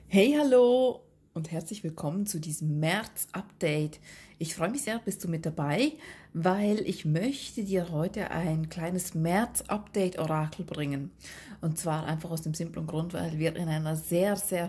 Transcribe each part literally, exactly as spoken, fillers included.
Hey, hallo und herzlich willkommen zu diesem März-Update. Ich freue mich sehr, bist du mit dabei, weil ich möchte dir heute ein kleines März-Update-Orakel bringen. Und zwar einfach aus dem simplen Grund, weil wir in einer sehr, sehr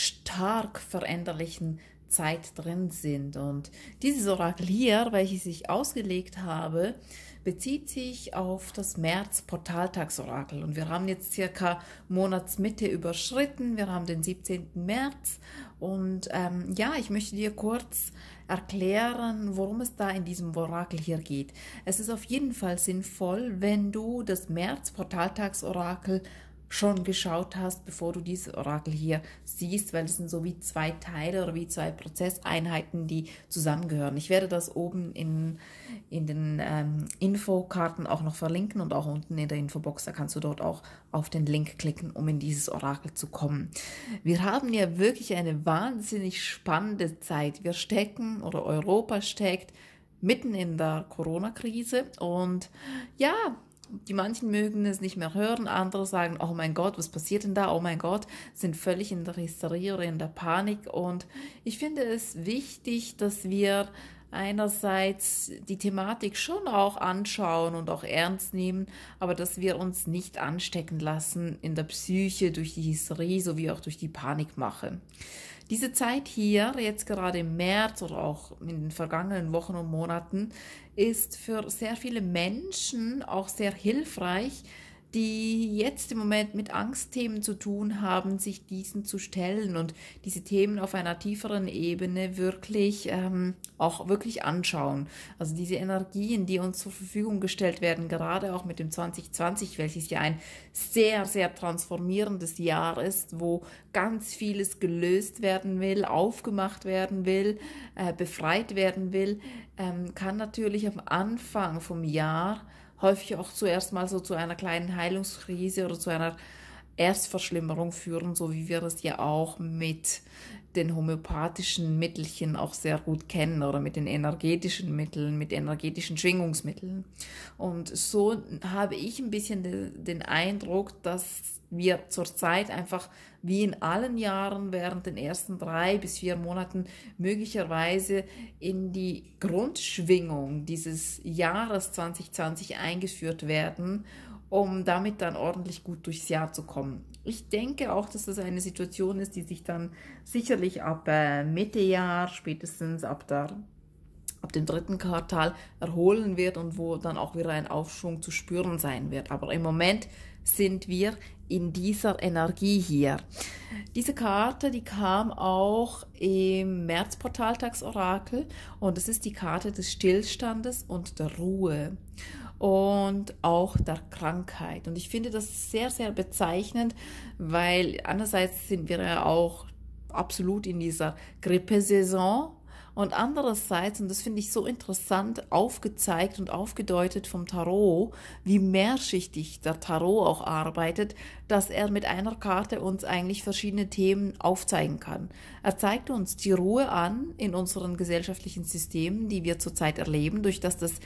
stark veränderlichen Zeit drin sind. Und dieses Orakel hier, welches ich ausgelegt habe, bezieht sich auf das März-Portaltagsorakel. Und wir haben jetzt circa Monatsmitte überschritten. Wir haben den siebzehnten März. Und ähm, ja, ich möchte dir kurz erklären, worum es da in diesem Orakel hier geht. Es ist auf jeden Fall sinnvoll, wenn du das März-Portaltagsorakel schon geschaut hast, bevor du dieses Orakel hier siehst, weil es sind so wie zwei Teile oder wie zwei Prozesseinheiten, die zusammengehören. Ich werde das oben in, in den ähm, Infokarten auch noch verlinken und auch unten in der Infobox, da kannst du dort auch auf den Link klicken, um in dieses Orakel zu kommen. Wir haben ja wirklich eine wahnsinnig spannende Zeit. Wir stecken oder Europa steckt mitten in der Corona-Krise und ja, die manchen mögen es nicht mehr hören, andere sagen, oh mein Gott, was passiert denn da? Oh mein Gott, sind völlig in der Hysterie oder in der Panik. Und ich finde es wichtig, dass wir einerseits die Thematik schon auch anschauen und auch ernst nehmen, aber dass wir uns nicht anstecken lassen in der Psyche durch die Hysterie sowie auch durch die Panikmache. Diese Zeit hier, jetzt gerade im März oder auch in den vergangenen Wochen und Monaten, ist für sehr viele Menschen auch sehr hilfreich, die jetzt im Moment mit Angstthemen zu tun haben, sich diesen zu stellen und diese Themen auf einer tieferen Ebene wirklich ähm, auch wirklich anschauen. Also diese Energien, die uns zur Verfügung gestellt werden, gerade auch mit dem zwanzig zwanzig, welches ja ein sehr, sehr transformierendes Jahr ist, wo ganz vieles gelöst werden will, aufgemacht werden will, äh, befreit werden will, ähm, kann natürlich am Anfang vom Jahr häufig auch zuerst mal so zu einer kleinen Heilungskrise oder zu einer Erstverschlimmerung führen, so wie wir es ja auch mit den homöopathischen Mittelchen auch sehr gut kennen oder mit den energetischen Mitteln, mit energetischen Schwingungsmitteln. Und so habe ich ein bisschen de, den Eindruck, dass wir zurzeit einfach wie in allen Jahren während den ersten drei bis vier Monaten möglicherweise in die Grundschwingung dieses Jahres zwanzig zwanzig eingeführt werden, um damit dann ordentlich gut durchs Jahr zu kommen. Ich denke auch, dass das eine Situation ist, die sich dann sicherlich ab äh, Mitte Jahr, spätestens ab der ab dem dritten Quartal erholen wird und wo dann auch wieder ein Aufschwung zu spüren sein wird. Aber im Moment sind wir in dieser Energie hier. Diese Karte, die kam auch im März-Portaltagsorakel und es ist die Karte des Stillstandes und der Ruhe und auch der Krankheit. Und ich finde das sehr, sehr bezeichnend, weil einerseits sind wir ja auch absolut in dieser Grippesaison und andererseits, und das finde ich so interessant, aufgezeigt und aufgedeutet vom Tarot, wie mehrschichtig der Tarot auch arbeitet, dass er mit einer Karte uns eigentlich verschiedene Themen aufzeigen kann. Er zeigt uns die Ruhe an in unseren gesellschaftlichen Systemen, die wir zurzeit erleben, durch das das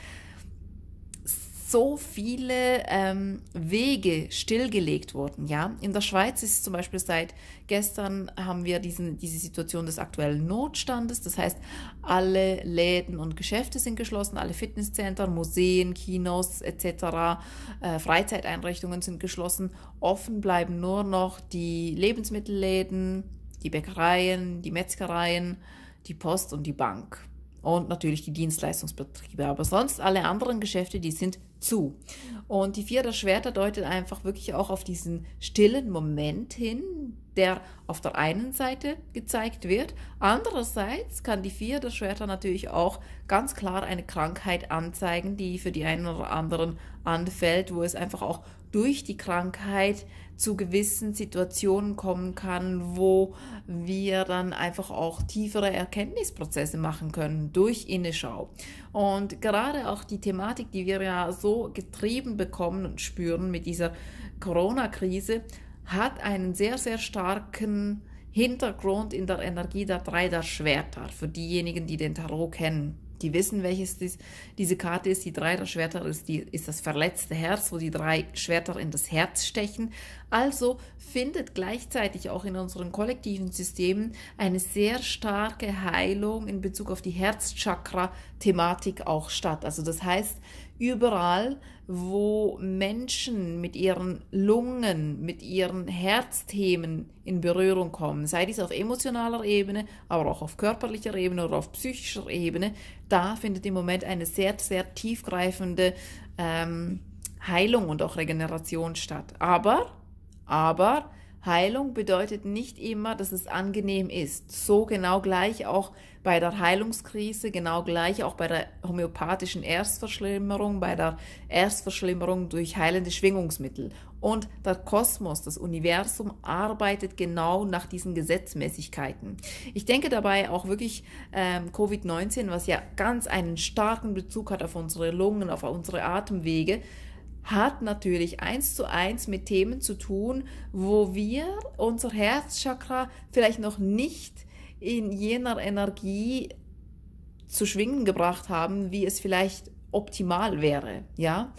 so viele ähm, Wege stillgelegt wurden. Ja? In der Schweiz ist zum Beispiel seit gestern haben wir diesen, diese Situation des aktuellen Notstandes. Das heißt, alle Läden und Geschäfte sind geschlossen, alle Fitnesszentren, Museen, Kinos et cetera, äh, Freizeiteinrichtungen sind geschlossen. Offen bleiben nur noch die Lebensmittelläden, die Bäckereien, die Metzgereien, die Post und die Bank. Und natürlich die Dienstleistungsbetriebe. Aber sonst alle anderen Geschäfte, die sind zu. Und die Vier der Schwerter deutet einfach wirklich auch auf diesen stillen Moment hin, der auf der einen Seite gezeigt wird. Andererseits kann die Vier der Schwerter natürlich auch ganz klar eine Krankheit anzeigen, die für die einen oder anderen anfällt, wo es einfach auch durch die Krankheit zu gewissen Situationen kommen kann, wo wir dann einfach auch tiefere Erkenntnisprozesse machen können durch Innenschau. Und gerade auch die Thematik, die wir ja so getrieben bekommen und spüren mit dieser Corona-Krise, hat einen sehr, sehr starken Hintergrund in der Energie der drei der Schwerter, für diejenigen, die den Tarot kennen. die wissen, welches dies, diese Karte ist. Die drei der Schwerter ist, die, ist das verletzte Herz, wo die drei Schwerter in das Herz stechen. Also findet gleichzeitig auch in unseren kollektiven Systemen eine sehr starke Heilung in Bezug auf die Herzchakra-Thematik auch statt. Also das heißt, überall, wo Menschen mit ihren Lungen, mit ihren Herzthemen in Berührung kommen, sei dies auf emotionaler Ebene, aber auch auf körperlicher Ebene oder auf psychischer Ebene, da findet im Moment eine sehr, sehr tiefgreifende ähm, Heilung und auch Regeneration statt. Aber, aber Heilung bedeutet nicht immer, dass es angenehm ist. So genau gleich auch bei der Heilungskrise, genau gleich auch bei der homöopathischen Erstverschlimmerung, bei der Erstverschlimmerung durch heilende Schwingungsmittel. Und der Kosmos, das Universum, arbeitet genau nach diesen Gesetzmäßigkeiten. Ich denke dabei auch wirklich ähm, Covid neunzehn, was ja ganz einen starken Bezug hat auf unsere Lungen, auf unsere Atemwege, hat natürlich eins zu eins mit Themen zu tun, wo wir unser Herzchakra vielleicht noch nicht in jener Energie zu schwingen gebracht haben, wie es vielleicht optimal wäre, ja.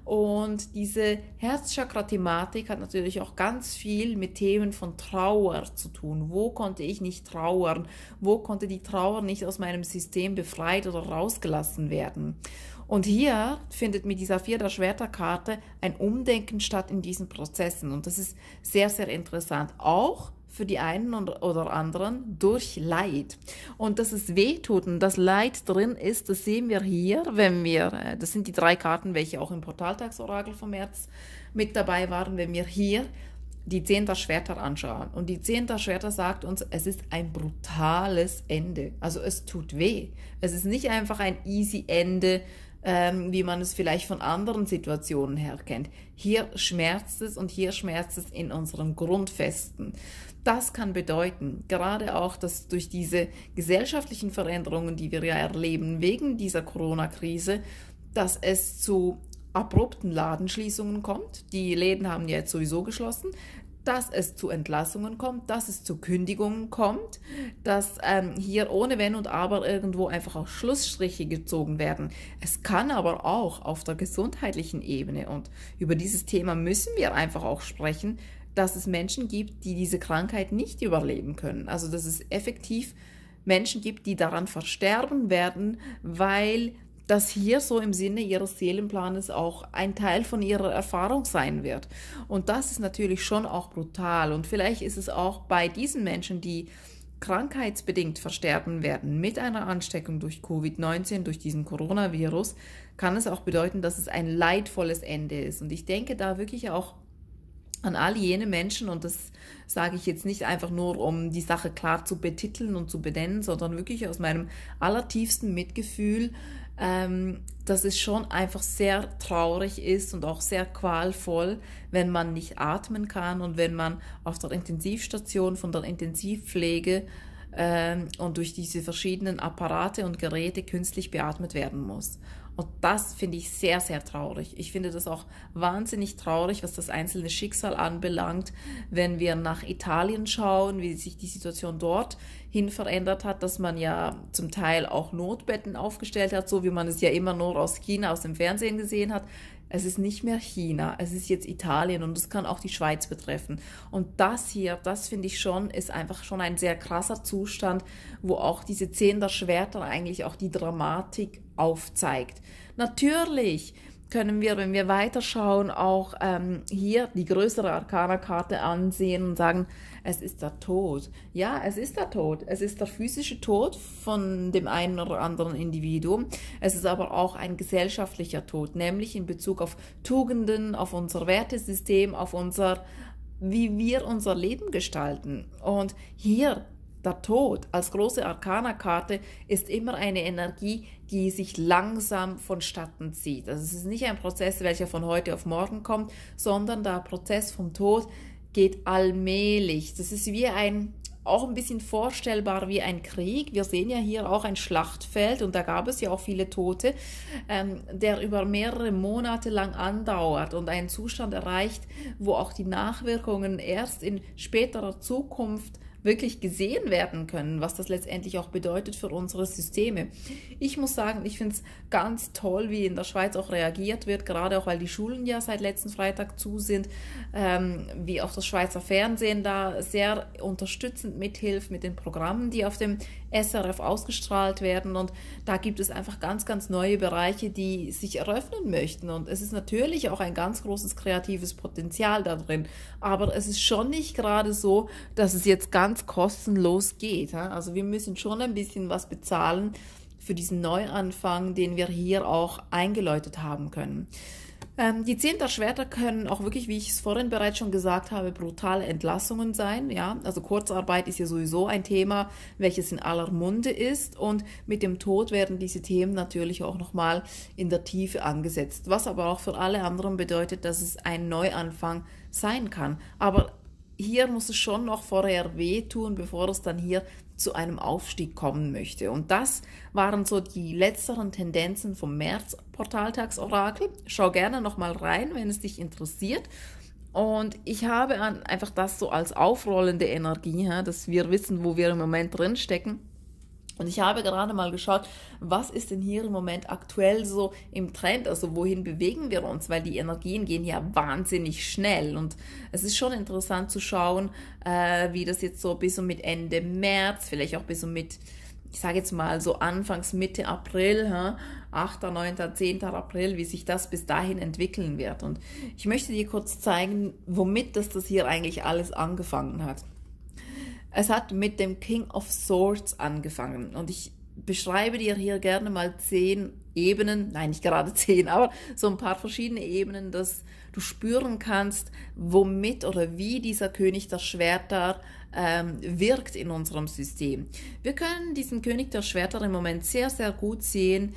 Und diese Herzchakra-Thematik hat natürlich auch ganz viel mit Themen von Trauer zu tun. Wo konnte ich nicht trauern? Wo konnte die Trauer nicht aus meinem System befreit oder rausgelassen werden? Und hier findet mit dieser Vier der Schwerter-Karte ein Umdenken statt in diesen Prozessen. Und das ist sehr, sehr interessant. Auch für die einen oder anderen durch Leid. Und dass es weh tut und das Leid drin ist, das sehen wir hier, wenn wir, das sind die drei Karten, welche auch im Portaltagsorakel vom März mit dabei waren, wenn wir hier die Zehn der Schwerter anschauen. Und die Zehn der Schwerter sagt uns, es ist ein brutales Ende. Also es tut weh. Es ist nicht einfach ein easy Ende, ähm, wie man es vielleicht von anderen Situationen her kennt. Hier schmerzt es und hier schmerzt es in unseren Grundfesten. Das kann bedeuten, gerade auch, dass durch diese gesellschaftlichen Veränderungen, die wir ja erleben, wegen dieser Corona-Krise, dass es zu abrupten Ladenschließungen kommt. Die Läden haben ja jetzt sowieso geschlossen. Dass es zu Entlassungen kommt, dass es zu Kündigungen kommt, dass ähm, hier ohne Wenn und Aber irgendwo einfach auch Schlussstriche gezogen werden. Es kann aber auch auf der gesundheitlichen Ebene, und über dieses Thema müssen wir einfach auch sprechen, dass es Menschen gibt, die diese Krankheit nicht überleben können. Also dass es effektiv Menschen gibt, die daran versterben werden, weil das hier so im Sinne ihres Seelenplanes auch ein Teil von ihrer Erfahrung sein wird. Und das ist natürlich schon auch brutal. Und vielleicht ist es auch bei diesen Menschen, die krankheitsbedingt versterben werden mit einer Ansteckung durch Covid neunzehn, durch diesen Coronavirus, kann es auch bedeuten, dass es ein leidvolles Ende ist. Und ich denke da wirklich auch an all jene Menschen, und das sage ich jetzt nicht einfach nur, um die Sache klar zu betiteln und zu benennen, sondern wirklich aus meinem allertiefsten Mitgefühl, ähm, dass es schon einfach sehr traurig ist und auch sehr qualvoll, wenn man nicht atmen kann und wenn man auf der Intensivstation von der Intensivpflege ähm, und durch diese verschiedenen Apparate und Geräte künstlich beatmet werden muss. Und das finde ich sehr, sehr traurig. Ich finde das auch wahnsinnig traurig, was das einzelne Schicksal anbelangt, wenn wir nach Italien schauen, wie sich die Situation dort hin verändert hat, dass man ja zum Teil auch Notbetten aufgestellt hat, so wie man es ja immer nur aus China, aus dem Fernsehen gesehen hat. Es ist nicht mehr China, es ist jetzt Italien, und es kann auch die Schweiz betreffen. Und das hier, das finde ich schon, ist einfach schon ein sehr krasser Zustand, wo auch diese Zehn der Schwerter eigentlich auch die Dramatik aufzeigt. Natürlich können wir, wenn wir weiterschauen, auch ähm, hier die größere Arkana-Karte ansehen und sagen, es ist der Tod. Ja, es ist der Tod. Es ist der physische Tod von dem einen oder anderen Individuum. Es ist aber auch ein gesellschaftlicher Tod, nämlich in Bezug auf Tugenden, auf unser Wertesystem, auf unser, wie wir unser Leben gestalten. Und hier der Tod als große Arkana-Karte ist immer eine Energie, die sich langsam vonstatten zieht. Also es ist nicht ein Prozess, welcher von heute auf morgen kommt, sondern der Prozess vom Tod geht allmählich. Das ist wie ein, auch ein bisschen vorstellbar wie ein Krieg. Wir sehen ja hier auch ein Schlachtfeld, und da gab es ja auch viele Tote, ähm, der über mehrere Monate lang andauert und einen Zustand erreicht, wo auch die Nachwirkungen erst in späterer Zukunft wirklich gesehen werden können, was das letztendlich auch bedeutet für unsere Systeme. Ich muss sagen, ich finde es ganz toll, wie in der Schweiz auch reagiert wird, gerade auch, weil die Schulen ja seit letzten Freitag zu sind, ähm, wie auch das Schweizer Fernsehen da sehr unterstützend mithilft mit den Programmen, die auf dem S R F ausgestrahlt werden, und da gibt es einfach ganz, ganz neue Bereiche, die sich eröffnen möchten, und es ist natürlich auch ein ganz großes kreatives Potenzial da drin, aber es ist schon nicht gerade so, dass es jetzt ganz kostenlos geht. Also wir müssen schon ein bisschen was bezahlen für diesen Neuanfang, den wir hier auch eingeläutet haben können. Ähm, die zehn der Schwerter können auch wirklich, wie ich es vorhin bereits schon gesagt habe, brutale Entlassungen sein. Ja? Also Kurzarbeit ist ja sowieso ein Thema, welches in aller Munde ist, und mit dem Tod werden diese Themen natürlich auch nochmal in der Tiefe angesetzt, was aber auch für alle anderen bedeutet, dass es ein Neuanfang sein kann. Aber hier muss es schon noch vorher wehtun, bevor es dann hier zu einem Aufstieg kommen möchte. Und das waren so die letzteren Tendenzen vom März-Portaltagsorakel. Schau gerne nochmal rein, wenn es dich interessiert. Und ich habe einfach das so als aufrollende Energie, dass wir wissen, wo wir im Moment drin stecken. Und ich habe gerade mal geschaut, was ist denn hier im Moment aktuell so im Trend, also wohin bewegen wir uns, weil die Energien gehen ja wahnsinnig schnell, und es ist schon interessant zu schauen, äh, wie das jetzt so bis und mit Ende März, vielleicht auch bis und mit, ich sage jetzt mal so Anfangs, Mitte April, hä? achter, neunter, zehnter April, wie sich das bis dahin entwickeln wird. Und ich möchte dir kurz zeigen, womit das, das hier eigentlich alles angefangen hat. Es hat mit dem King of Swords angefangen, und ich beschreibe dir hier gerne mal zehn Ebenen, nein, nicht gerade zehn, aber so ein paar verschiedene Ebenen, dass du spüren kannst, womit oder wie dieser König der Schwerter ähm, wirkt in unserem System. Wir können diesen König der Schwerter im Moment sehr, sehr gut sehen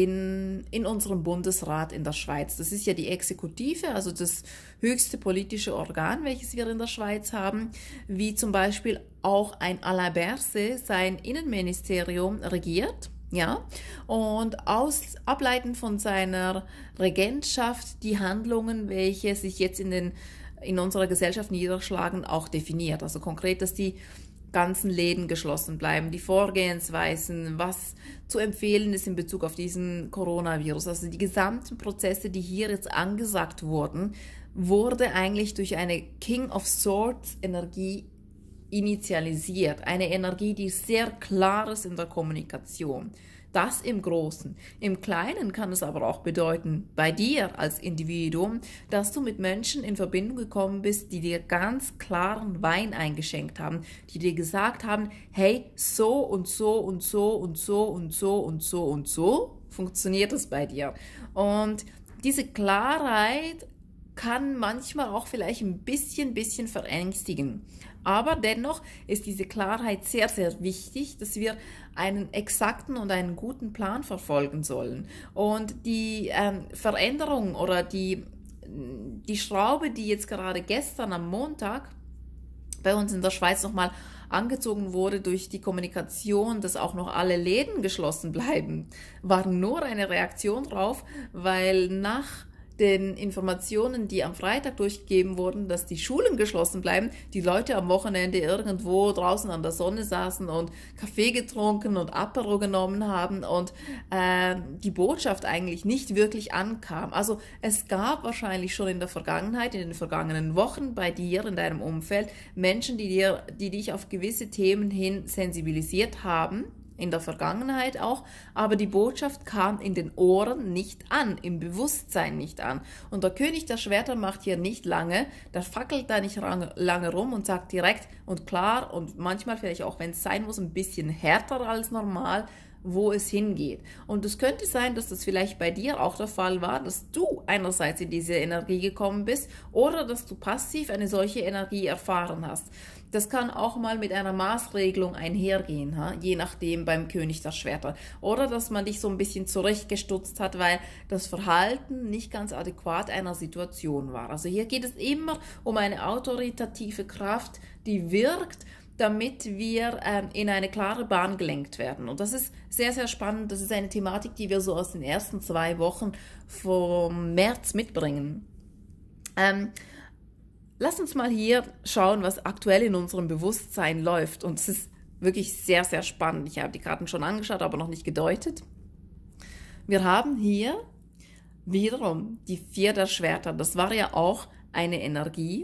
in, in unserem Bundesrat in der Schweiz. Das ist ja die Exekutive, also das höchste politische Organ, welches wir in der Schweiz haben, wie zum Beispiel auch ein Alain Berset sein Innenministerium regiert. Ja, und aus, ableitend von seiner Regentschaft die Handlungen, welche sich jetzt in, den, in unserer Gesellschaft niederschlagen, auch definiert. Also konkret, dass die ganzen Läden geschlossen bleiben, die Vorgehensweisen, was zu empfehlen ist in Bezug auf diesen Coronavirus. Also die gesamten Prozesse, die hier jetzt angesagt wurden, wurde eigentlich durch eine King of Swords Energie initialisiert. Eine Energie, die sehr klar ist in der Kommunikation. Das im Großen. Im Kleinen kann es aber auch bedeuten, bei dir als Individuum, dass du mit Menschen in Verbindung gekommen bist, die dir ganz klaren Wein eingeschenkt haben, die dir gesagt haben, hey, so und so und so und so und so und so und so funktioniert es bei dir. Und diese Klarheit kann manchmal auch vielleicht ein bisschen, bisschen verängstigen. Aber dennoch ist diese Klarheit sehr, sehr wichtig, dass wir einen exakten und einen guten Plan verfolgen sollen. Und die ähm, Veränderung oder die, die Schraube, die jetzt gerade gestern am Montag bei uns in der Schweiz nochmal angezogen wurde durch die Kommunikation, dass auch noch alle Läden geschlossen bleiben, war nur eine Reaktion drauf, weil nach den Informationen, die am Freitag durchgegeben wurden, dass die Schulen geschlossen bleiben, die Leute am Wochenende irgendwo draußen an der Sonne saßen und Kaffee getrunken und Apero genommen haben und äh, die Botschaft eigentlich nicht wirklich ankam. Also es gab wahrscheinlich schon in der Vergangenheit, in den vergangenen Wochen bei dir in deinem Umfeld Menschen, die dir, die dich auf gewisse Themen hin sensibilisiert haben, in der Vergangenheit auch, aber die Botschaft kam in den Ohren nicht an, im Bewusstsein nicht an. Und der König der Schwerter macht hier nicht lange, der fackelt da nicht lange rum und sagt direkt und klar und manchmal vielleicht auch, wenn es sein muss, ein bisschen härter als normal, wo es hingeht. Und es könnte sein, dass das vielleicht bei dir auch der Fall war, dass du einerseits in diese Energie gekommen bist oder dass du passiv eine solche Energie erfahren hast. Das kann auch mal mit einer Maßregelung einhergehen, ha? Je nachdem beim König der Schwerter. Oder dass man dich so ein bisschen zurechtgestutzt hat, weil das Verhalten nicht ganz adäquat einer Situation war. Also hier geht es immer um eine autoritative Kraft, die wirkt, damit wir ähm, in eine klare Bahn gelenkt werden. Und das ist sehr, sehr spannend. Das ist eine Thematik, die wir so aus den ersten zwei Wochen vom März mitbringen. Ähm, lass uns mal hier schauen, was aktuell in unserem Bewusstsein läuft. Und es ist wirklich sehr, sehr spannend. Ich habe die Karten schon angeschaut, aber noch nicht gedeutet. Wir haben hier wiederum die Vier der Schwerter. Das war ja auch eine Energie,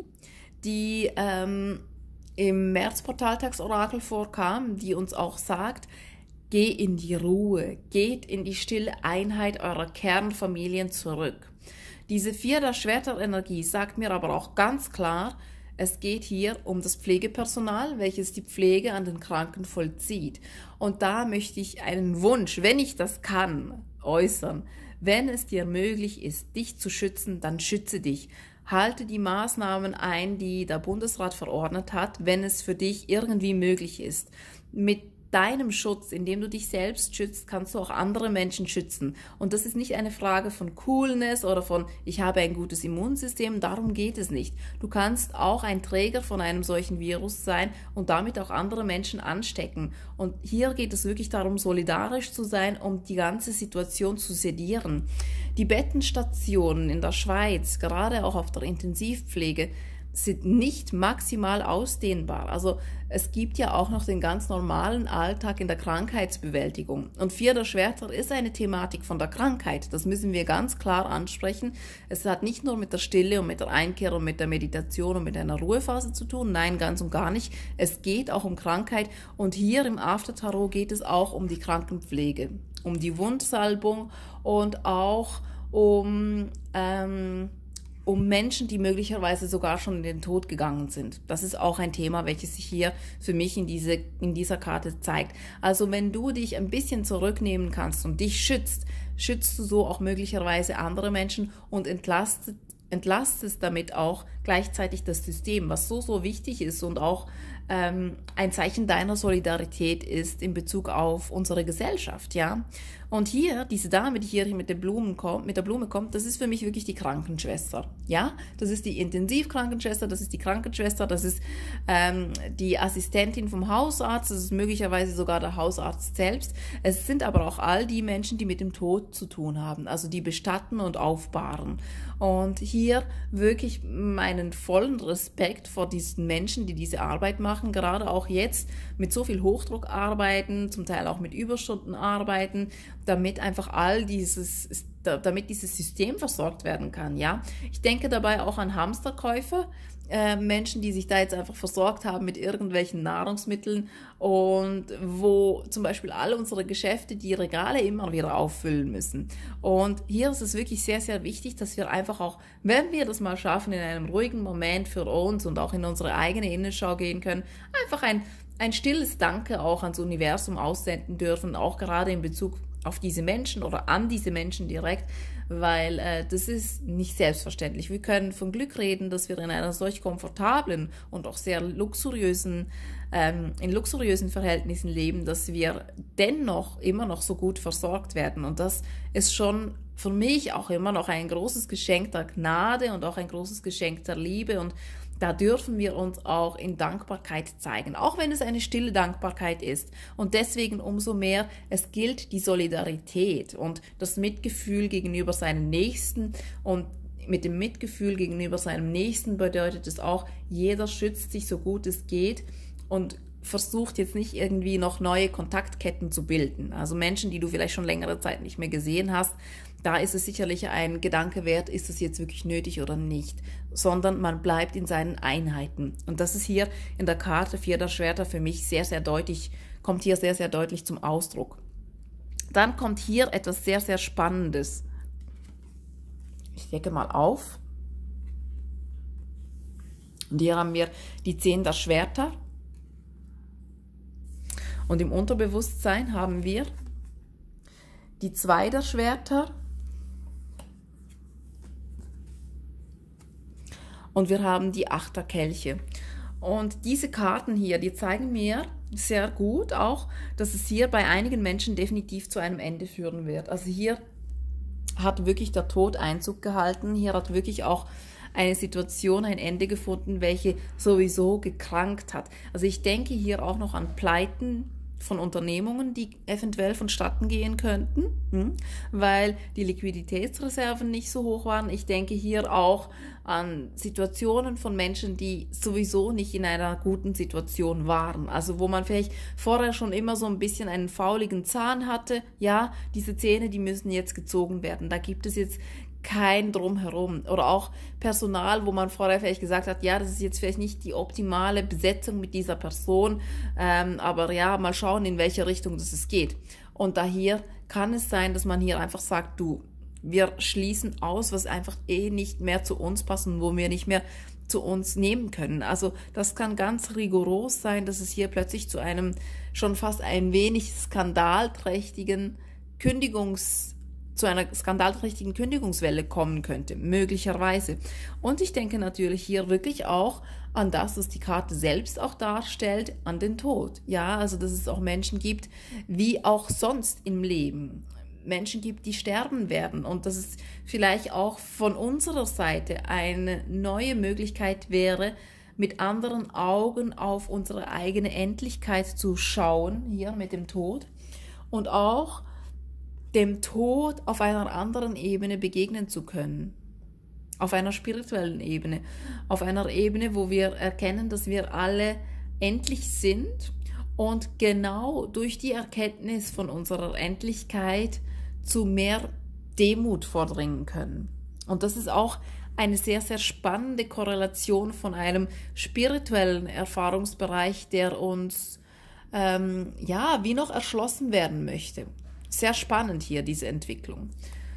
die ähm, im März-Portaltagsorakel vorkam, die uns auch sagt, geh in die Ruhe, geht in die stille Einheit eurer Kernfamilien zurück. Diese Vier der Schwerter-Energie sagt mir aber auch ganz klar, es geht hier um das Pflegepersonal, welches die Pflege an den Kranken vollzieht. Und da möchte ich einen Wunsch, wenn ich das kann, äußern. Wenn es dir möglich ist, dich zu schützen, dann schütze dich. Halte die Maßnahmen ein, die der Bundesrat verordnet hat, wenn es für dich irgendwie möglich ist. Mit deinem Schutz, indem du dich selbst schützt, kannst du auch andere Menschen schützen. Und das ist nicht eine Frage von Coolness oder von, ich habe ein gutes Immunsystem, darum geht es nicht. Du kannst auch ein Träger von einem solchen Virus sein und damit auch andere Menschen anstecken. Und hier geht es wirklich darum, solidarisch zu sein, um die ganze Situation zu sedieren. Die Bettenstationen in der Schweiz, gerade auch auf der Intensivpflege, sind nicht maximal ausdehnbar. Also es gibt ja auch noch den ganz normalen Alltag in der Krankheitsbewältigung. Und Vier der Schwerter ist eine Thematik von der Krankheit. Das müssen wir ganz klar ansprechen. Es hat nicht nur mit der Stille und mit der Einkehr und mit der Meditation und mit einer Ruhephase zu tun. Nein, ganz und gar nicht. Es geht auch um Krankheit. Und hier im After-Tarot geht es auch um die Krankenpflege, um die Wundsalbung und auch um... Ähm, um Menschen, die möglicherweise sogar schon in den Tod gegangen sind. Das ist auch ein Thema, welches sich hier für mich in, diese, in dieser Karte zeigt. Also wenn du dich ein bisschen zurücknehmen kannst und dich schützt, schützt du so auch möglicherweise andere Menschen und entlastet, entlastest damit auch gleichzeitig das System, was so, so wichtig ist und auch ähm, ein Zeichen deiner Solidarität ist in Bezug auf unsere Gesellschaft, ja. Und hier, diese Dame, die hier mit, den Blumen kommt, mit der Blume kommt, das ist für mich wirklich die Krankenschwester, ja. Das ist die Intensivkrankenschwester, das ist die Krankenschwester, das ist ähm, die Assistentin vom Hausarzt, das ist möglicherweise sogar der Hausarzt selbst. Es sind aber auch all die Menschen, die mit dem Tod zu tun haben, also die bestatten und aufbahren. Und hier wirklich meinen vollen Respekt vor diesen Menschen, die diese Arbeit machen, gerade auch jetzt mit so viel Hochdruck arbeiten, zum Teil auch mit Überstunden arbeiten, damit einfach all dieses, damit dieses System versorgt werden kann, ja. Ich denke dabei auch an Hamsterkäufe, äh, Menschen, die sich da jetzt einfach versorgt haben mit irgendwelchen Nahrungsmitteln und wo zum Beispiel alle unsere Geschäfte die Regale immer wieder auffüllen müssen. Und hier ist es wirklich sehr, sehr wichtig, dass wir einfach auch, wenn wir das mal schaffen, in einem ruhigen Moment für uns und auch in unsere eigene Innenschau gehen können, einfach ein, ein stilles Danke auch ans Universum aussenden dürfen, auch gerade in Bezug auf diese Menschen oder an diese Menschen direkt, weil äh, das ist nicht selbstverständlich. Wir können von Glück reden, dass wir in einer solch komfortablen und auch sehr luxuriösen, ähm, in luxuriösen Verhältnissen leben, dass wir dennoch immer noch so gut versorgt werden. Und das ist schon für mich auch immer noch ein großes Geschenk der Gnade und auch ein großes Geschenk der Liebe. Und da dürfen wir uns auch in Dankbarkeit zeigen, auch wenn es eine stille Dankbarkeit ist. Und deswegen umso mehr, es gilt die Solidarität und das Mitgefühl gegenüber seinen Nächsten. Und mit dem Mitgefühl gegenüber seinem Nächsten bedeutet es auch, jeder schützt sich so gut es geht und versucht jetzt nicht irgendwie noch neue Kontaktketten zu bilden. Also Menschen, die du vielleicht schon längere Zeit nicht mehr gesehen hast, da ist es sicherlich ein Gedanke wert, ist es jetzt wirklich nötig oder nicht, sondern man bleibt in seinen Einheiten. Und das ist hier in der Karte Vier der Schwerter für mich sehr, sehr deutlich, kommt hier sehr, sehr deutlich zum Ausdruck. Dann kommt hier etwas sehr, sehr Spannendes. Ich decke mal auf. Und hier haben wir die Zehn der Schwerter. Und im Unterbewusstsein haben wir die Zwei der Schwerter. Und wir haben die Acht der Kelche. Und diese Karten hier, die zeigen mir sehr gut auch, dass es hier bei einigen Menschen definitiv zu einem Ende führen wird. Also hier hat wirklich der Tod Einzug gehalten. Hier hat wirklich auch eine Situation ein Ende gefunden, welche sowieso gekrankt hat. Also ich denke hier auch noch an Pleiten, von Unternehmungen, die eventuell vonstatten gehen könnten, hm, weil die Liquiditätsreserven nicht so hoch waren. Ich denke hier auch an Situationen von Menschen, die sowieso nicht in einer guten Situation waren. Also wo man vielleicht vorher schon immer so ein bisschen einen fauligen Zahn hatte. Ja, diese Zähne, die müssen jetzt gezogen werden. Da gibt es jetzt kein Drumherum. Oder auch Personal, wo man vorher vielleicht gesagt hat, ja, das ist jetzt vielleicht nicht die optimale Besetzung mit dieser Person, ähm, aber ja, mal schauen, in welche Richtung das es geht. Und da hier kann es sein, dass man hier einfach sagt, du, wir schließen aus, was einfach eh nicht mehr zu uns passt und wo wir nicht mehr zu uns nehmen können. Also das kann ganz rigoros sein, dass es hier plötzlich zu einem schon fast ein wenig skandalträchtigen Kündigungs zu einer skandalträchtigen Kündigungswelle kommen könnte, möglicherweise. Und ich denke natürlich hier wirklich auch an das, was die Karte selbst auch darstellt, an den Tod. Ja, also dass es auch Menschen gibt, wie auch sonst im Leben, Menschen gibt, die sterben werden und dass es vielleicht auch von unserer Seite eine neue Möglichkeit wäre, mit anderen Augen auf unsere eigene Endlichkeit zu schauen, hier mit dem Tod, und auch dem Tod auf einer anderen Ebene begegnen zu können. Auf einer spirituellen Ebene. Auf einer Ebene, wo wir erkennen, dass wir alle endlich sind und genau durch die Erkenntnis von unserer Endlichkeit zu mehr Demut vordringen können. Und das ist auch eine sehr, sehr spannende Korrelation von einem spirituellen Erfahrungsbereich, der uns ähm, ja, wie noch erschlossen werden möchte. Sehr spannend hier, diese Entwicklung.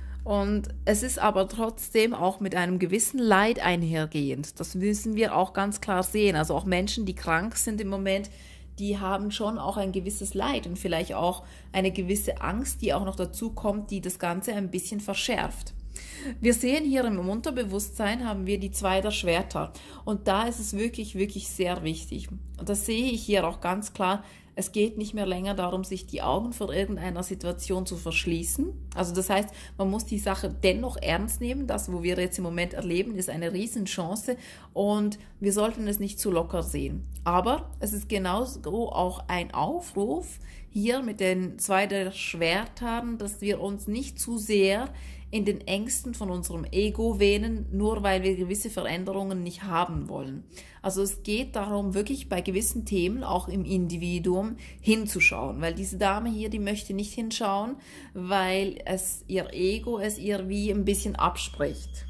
Und es ist aber trotzdem auch mit einem gewissen Leid einhergehend. Das müssen wir auch ganz klar sehen. Also auch Menschen, die krank sind im Moment, die haben schon auch ein gewisses Leid und vielleicht auch eine gewisse Angst, die auch noch dazu kommt, die das Ganze ein bisschen verschärft. Wir sehen hier im Unterbewusstsein haben wir die zwei der Schwerter und da ist es wirklich, wirklich sehr wichtig. Und das sehe ich hier auch ganz klar. Es geht nicht mehr länger darum, sich die Augen vor irgendeiner Situation zu verschließen. Also das heißt, man muss die Sache dennoch ernst nehmen. Das, wo wir jetzt im Moment erleben, ist eine Riesenchance und wir sollten es nicht zu locker sehen. Aber es ist genauso auch ein Aufruf hier mit den zwei der Schwertern, dass wir uns nicht zu sehr in den Ängsten von unserem Ego wähnen, nur weil wir gewisse Veränderungen nicht haben wollen. Also es geht darum, wirklich bei gewissen Themen, auch im Individuum, hinzuschauen. Weil diese Dame hier, die möchte nicht hinschauen, weil es ihr Ego es ihr wie ein bisschen abspricht.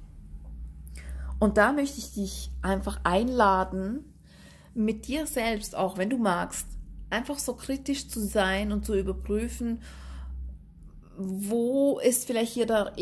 Und da möchte ich dich einfach einladen, mit dir selbst, auch wenn du magst, einfach so kritisch zu sein und zu überprüfen, wo ist vielleicht hier der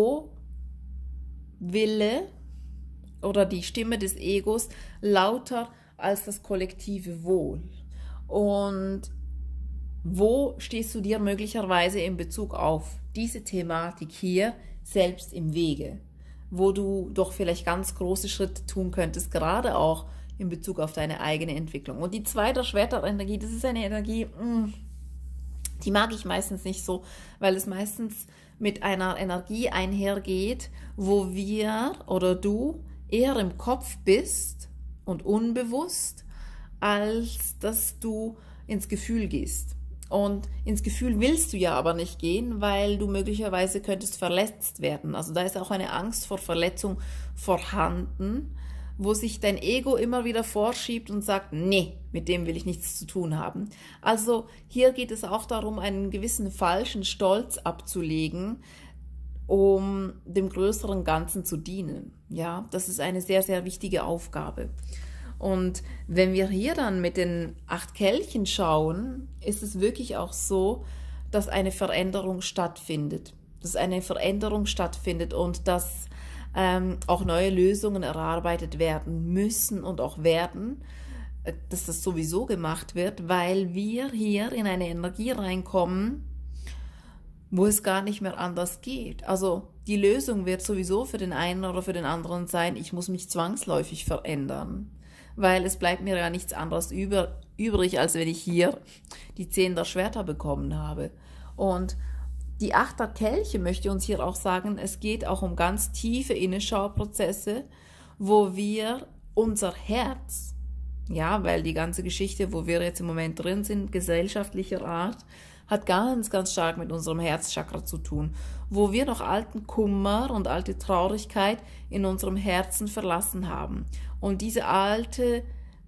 Ego-Wille oder die Stimme des Egos lauter als das kollektive Wohl? Und wo stehst du dir möglicherweise in Bezug auf diese Thematik hier selbst im Wege? Wo du doch vielleicht ganz große Schritte tun könntest, gerade auch in Bezug auf deine eigene Entwicklung. Und die zweite Schwerter-Energie, das ist eine Energie, mh, die mag ich meistens nicht so, weil es meistens mit einer Energie einhergeht, wo wir oder du eher im Kopf bist und unbewusst, als dass du ins Gefühl gehst. Und ins Gefühl willst du ja aber nicht gehen, weil du möglicherweise könntest verletzt werden. Also da ist auch eine Angst vor Verletzung vorhanden, wo sich dein Ego immer wieder vorschiebt und sagt, nee, mit dem will ich nichts zu tun haben. Also hier geht es auch darum, einen gewissen falschen Stolz abzulegen, um dem größeren Ganzen zu dienen. Ja, das ist eine sehr, sehr wichtige Aufgabe. Und wenn wir hier dann mit den acht Kelchen schauen, ist es wirklich auch so, dass eine Veränderung stattfindet. Dass eine Veränderung stattfindet und dass ähm, auch neue Lösungen erarbeitet werden müssen und auch werden, dass das sowieso gemacht wird, weil wir hier in eine Energie reinkommen, wo es gar nicht mehr anders geht. Also die Lösung wird sowieso für den einen oder für den anderen sein, ich muss mich zwangsläufig verändern, weil es bleibt mir ja nichts anderes über, übrig, als wenn ich hier die zehn der Schwerter bekommen habe. Und die acht der Kelche möchte uns hier auch sagen, es geht auch um ganz tiefe Innenschauprozesse, wo wir unser Herz Ja, weil die ganze Geschichte, wo wir jetzt im Moment drin sind, gesellschaftlicher Art, hat ganz, ganz stark mit unserem Herzchakra zu tun, wo wir noch alten Kummer und alte Traurigkeit in unserem Herzen verlassen haben. Und diese alte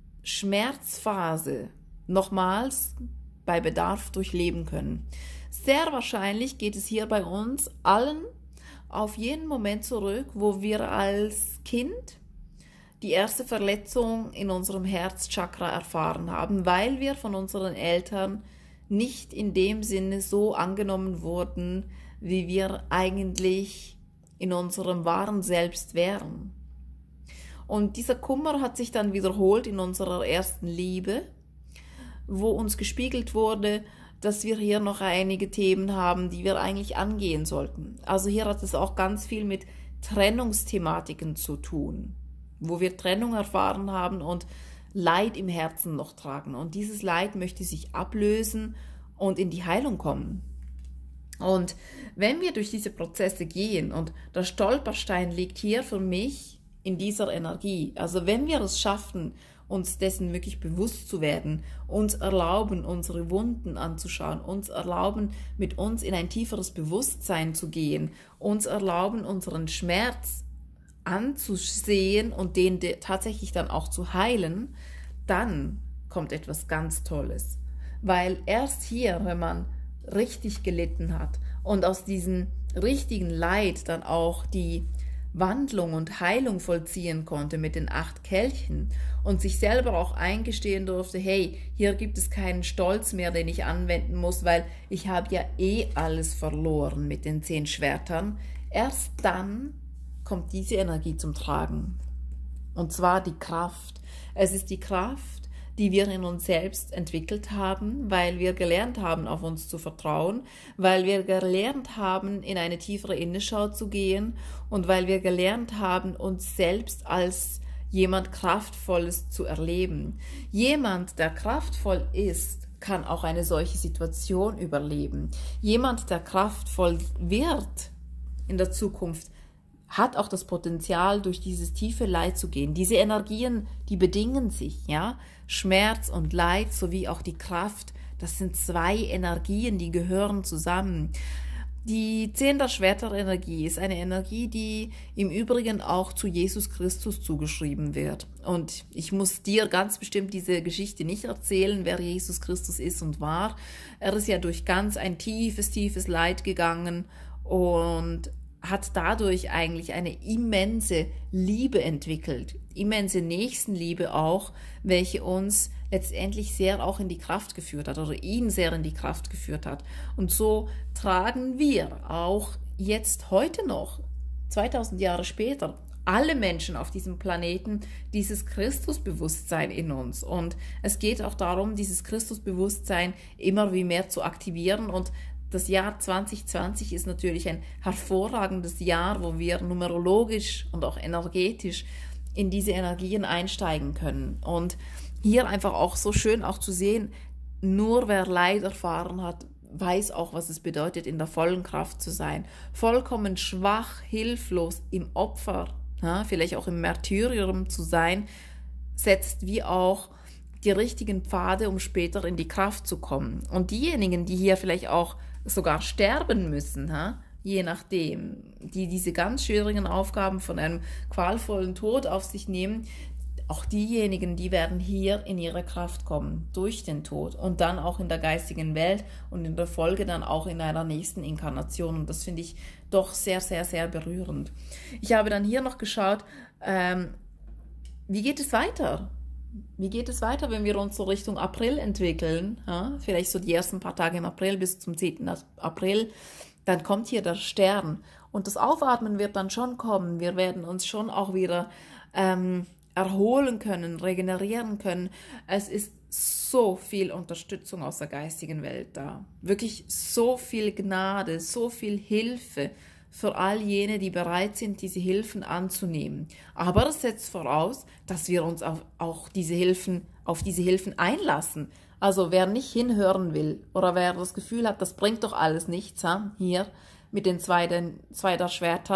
Schmerzphase nochmals bei Bedarf durchleben können. Sehr wahrscheinlich geht es hier bei uns allen auf jeden Moment zurück, wo wir als Kind die erste Verletzung in unserem Herzchakra erfahren haben, weil wir von unseren Eltern nicht in dem Sinne so angenommen wurden, wie wir eigentlich in unserem wahren Selbst wären. Und dieser Kummer hat sich dann wiederholt in unserer ersten Liebe, wo uns gespiegelt wurde, dass wir hier noch einige Themen haben, die wir eigentlich angehen sollten. Also hier hat es auch ganz viel mit Trennungsthematiken zu tun, wo wir Trennung erfahren haben und Leid im Herzen noch tragen. Und dieses Leid möchte sich ablösen und in die Heilung kommen. Und wenn wir durch diese Prozesse gehen, und der Stolperstein liegt hier für mich in dieser Energie, also wenn wir es schaffen, uns dessen wirklich bewusst zu werden, uns erlauben, unsere Wunden anzuschauen, uns erlauben, mit uns in ein tieferes Bewusstsein zu gehen, uns erlauben, unseren Schmerz anzusehen und den tatsächlich dann auch zu heilen, dann kommt etwas ganz Tolles. Weil erst hier, wenn man richtig gelitten hat und aus diesem richtigen Leid dann auch die Wandlung und Heilung vollziehen konnte mit den acht Kelchen und sich selber auch eingestehen durfte, hey, hier gibt es keinen Stolz mehr, den ich anwenden muss, weil ich habe ja eh alles verloren mit den zehn Schwertern. Erst dann kommt diese Energie zum Tragen. Und zwar die Kraft. Es ist die Kraft, die wir in uns selbst entwickelt haben, weil wir gelernt haben, auf uns zu vertrauen, weil wir gelernt haben, in eine tiefere Innenschau zu gehen und weil wir gelernt haben, uns selbst als jemand Kraftvolles zu erleben. Jemand, der kraftvoll ist, kann auch eine solche Situation überleben. Jemand, der kraftvoll wird in der Zukunft, hat auch das Potenzial, durch dieses tiefe Leid zu gehen. Diese Energien, die bedingen sich, ja. Schmerz und Leid sowie auch die Kraft, das sind zwei Energien, die gehören zusammen. Die Zehn der Schwerter-Energie ist eine Energie, die im Übrigen auch zu Jesus Christus zugeschrieben wird. Und ich muss dir ganz bestimmt diese Geschichte nicht erzählen, wer Jesus Christus ist und war. Er ist ja durch ganz ein tiefes, tiefes Leid gegangen und hat dadurch eigentlich eine immense Liebe entwickelt, immense Nächstenliebe auch, welche uns letztendlich sehr auch in die Kraft geführt hat oder ihn sehr in die Kraft geführt hat. Und so tragen wir auch jetzt heute noch, zweitausend Jahre später, alle Menschen auf diesem Planeten dieses Christusbewusstsein in uns. Und es geht auch darum, dieses Christusbewusstsein immer wie mehr zu aktivieren. Und das Jahr zwanzig zwanzig ist natürlich ein hervorragendes Jahr, wo wir numerologisch und auch energetisch in diese Energien einsteigen können. Und hier einfach auch so schön auch zu sehen, nur wer Leid erfahren hat, weiß auch, was es bedeutet, in der vollen Kraft zu sein. Vollkommen schwach, hilflos, im Opfer, ja, vielleicht auch im Märtyrium zu sein, setzt wie auch die richtigen Pfade, um später in die Kraft zu kommen. Und diejenigen, die hier vielleicht auch sogar sterben müssen, ha? Je nachdem, die diese ganz schwierigen Aufgaben von einem qualvollen Tod auf sich nehmen, auch diejenigen, die werden hier in ihre Kraft kommen, durch den Tod und dann auch in der geistigen Welt und in der Folge dann auch in einer nächsten Inkarnation. Und das finde ich doch sehr, sehr, sehr berührend. Ich habe dann hier noch geschaut, ähm, wie geht es weiter? Wie geht es weiter, wenn wir uns so Richtung April entwickeln? Ja? Vielleicht so die ersten paar Tage im April bis zum zehnten April. Dann kommt hier der Stern. Und das Aufatmen wird dann schon kommen. Wir werden uns schon auch wieder ähm, erholen können, regenerieren können. Es ist so viel Unterstützung aus der geistigen Welt da. Wirklich so viel Gnade, so viel Hilfe für all jene, die bereit sind, diese Hilfen anzunehmen. Aber es setzt voraus, dass wir uns auf, auch diese Hilfen, auf diese Hilfen einlassen. Also wer nicht hinhören will oder wer das Gefühl hat, das bringt doch alles nichts, ha? Hier mit den zwei, den, zwei der Schwerter,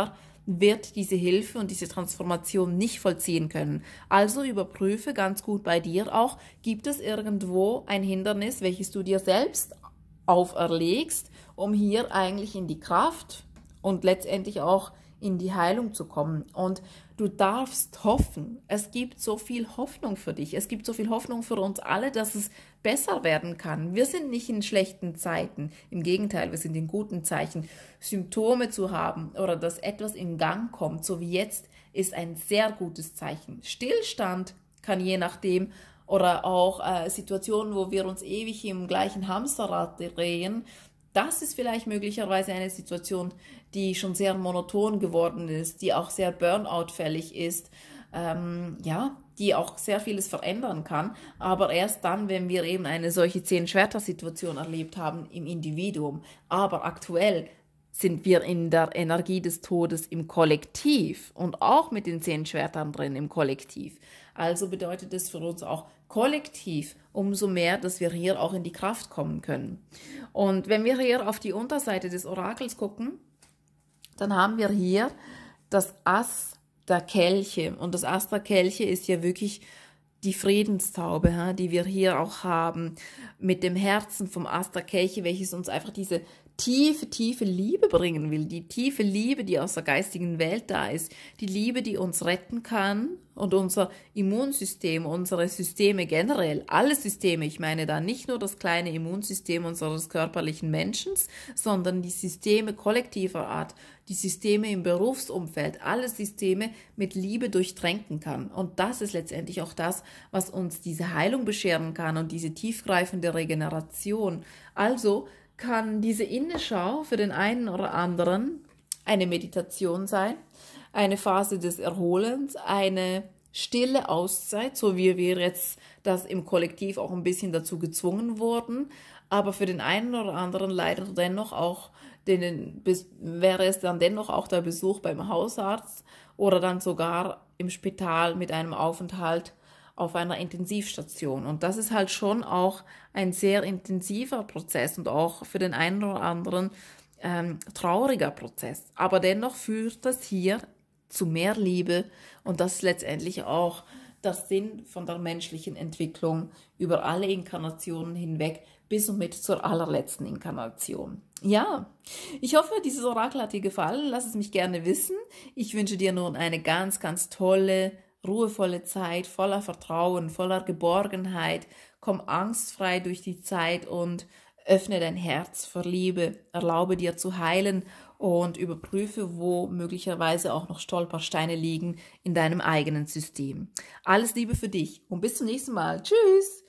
wird diese Hilfe und diese Transformation nicht vollziehen können. Also überprüfe ganz gut bei dir auch, gibt es irgendwo ein Hindernis, welches du dir selbst auferlegst, um hier eigentlich in die Kraft und letztendlich auch in die Heilung zu kommen. Und du darfst hoffen. Es gibt so viel Hoffnung für dich. Es gibt so viel Hoffnung für uns alle, dass es besser werden kann. Wir sind nicht in schlechten Zeiten. Im Gegenteil, wir sind in guten Zeichen. Symptome zu haben oder dass etwas in Gang kommt, so wie jetzt, ist ein sehr gutes Zeichen. Stillstand kann je nachdem oder auch äh, Situationen, wo wir uns ewig im gleichen Hamsterrad drehen, das ist vielleicht möglicherweise eine Situation, die schon sehr monoton geworden ist, die auch sehr Burnout-fällig ist, ähm, ja, die auch sehr vieles verändern kann, aber erst dann, wenn wir eben eine solche Zehn-Schwerter-Situation erlebt haben im Individuum. Aber aktuell sind wir in der Energie des Todes im Kollektiv und auch mit den zehn Schwertern drin im Kollektiv. Also bedeutet es für uns auch kollektiv umso mehr, dass wir hier auch in die Kraft kommen können. Und wenn wir hier auf die Unterseite des Orakels gucken, dann haben wir hier das Ass der Kelche. Und das Ass der Kelche ist ja wirklich die Friedenstaube, die wir hier auch haben, mit dem Herzen vom Ass der Kelche, welches uns einfach diese tiefe, tiefe Liebe bringen will, die tiefe Liebe, die aus der geistigen Welt da ist, die Liebe, die uns retten kann und unser Immunsystem, unsere Systeme generell, alle Systeme, ich meine da nicht nur das kleine Immunsystem unseres körperlichen Menschen, sondern die Systeme kollektiver Art, die Systeme im Berufsumfeld, alle Systeme mit Liebe durchtränken kann. Und das ist letztendlich auch das, was uns diese Heilung bescheren kann und diese tiefgreifende Regeneration. Also kann diese Innenschau für den einen oder anderen eine Meditation sein, eine Phase des Erholens, eine stille Auszeit, so wie wir jetzt das im Kollektiv auch ein bisschen dazu gezwungen wurden, aber für den einen oder anderen leider dennoch auch, den, wäre es dann dennoch auch der Besuch beim Hausarzt oder dann sogar im Spital mit einem Aufenthalt auf einer Intensivstation. Und das ist halt schon auch ein sehr intensiver Prozess und auch für den einen oder anderen ähm, trauriger Prozess. Aber dennoch führt das hier zu mehr Liebe und das ist letztendlich auch der Sinn von der menschlichen Entwicklung über alle Inkarnationen hinweg bis und mit zur allerletzten Inkarnation. Ja, ich hoffe, dieses Orakel hat dir gefallen. Lass es mich gerne wissen. Ich wünsche dir nun eine ganz, ganz tolle, ruhevolle Zeit, voller Vertrauen, voller Geborgenheit. Komm angstfrei durch die Zeit und öffne dein Herz für Liebe. Erlaube dir zu heilen und überprüfe, wo möglicherweise auch noch Stolpersteine liegen in deinem eigenen System. Alles Liebe für dich und bis zum nächsten Mal. Tschüss!